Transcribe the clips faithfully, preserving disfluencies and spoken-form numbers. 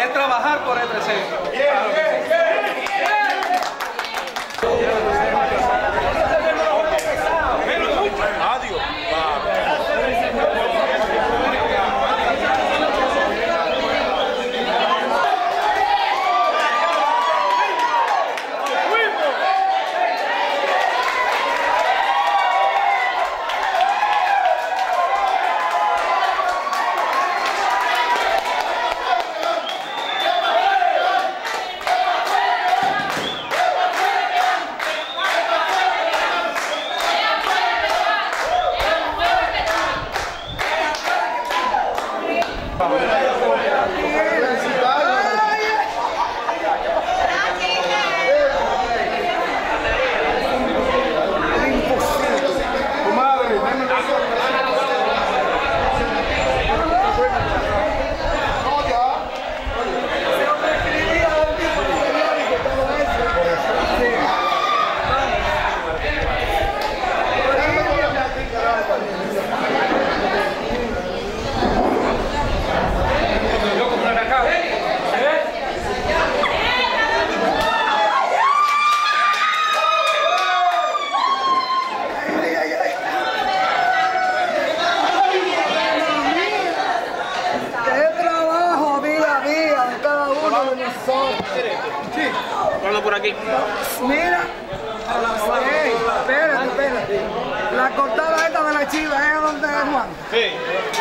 es trabajar por el recinto. Adiós. Por aquí. Mira, hey, espérate, espérate. La cortada esta de la chiva, ¿es donde es Juan? Sí.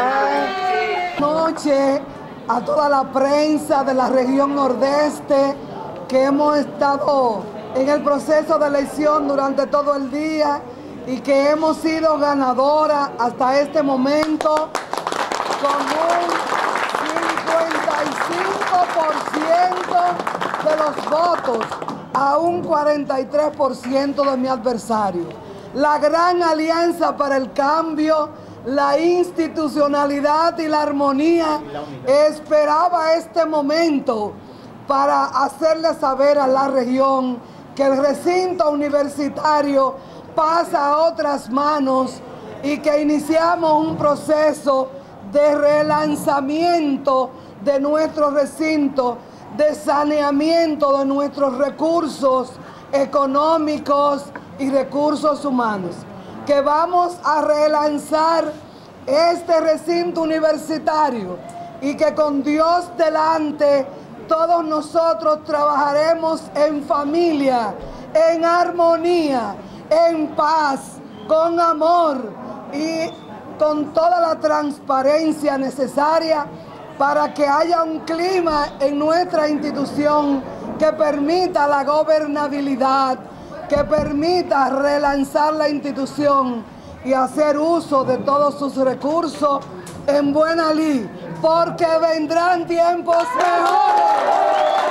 Ay, noche a toda la prensa de la región nordeste que hemos estado en el proceso de elección durante todo el día y que hemos sido ganadora hasta este momento con un cincuenta y cinco por ciento de los votos a un cuarenta y tres por ciento de mi adversario. La gran alianza para el cambio, la institucionalidad y la armonía esperaba este momento para hacerle saber a la región que el recinto universitario pasa a otras manos y que iniciamos un proceso de relanzamiento de nuestro recinto, de saneamiento de nuestros recursos económicos y recursos humanos, que vamos a relanzar este recinto universitario y que con Dios delante todos nosotros trabajaremos en familia, en armonía, en paz, con amor y con toda la transparencia necesaria para que haya un clima en nuestra institución que permita la gobernabilidad, que permita relanzar la institución y hacer uso de todos sus recursos en buena lid, porque vendrán tiempos mejores.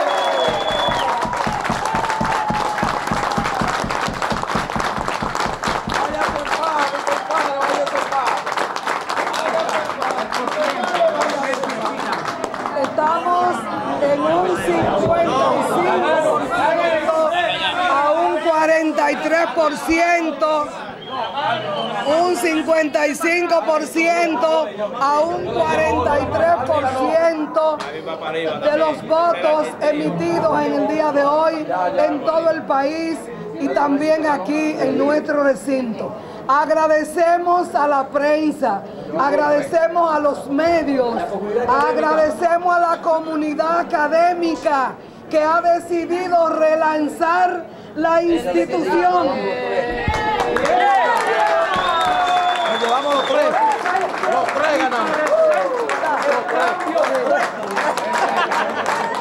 Estamos en un cincuenta y cinco por ciento a un cuarenta y tres por ciento, un cincuenta y cinco por ciento a un cuarenta y tres por ciento de los votos emitidos en el día de hoy en todo el país y también aquí en nuestro recinto. Agradecemos a la prensa, agradecemos a los medios, agradecemos a la comunidad académica que ha decidido relanzar la institución. Nos llevamos los tres. Los tres ganamos. Los tres.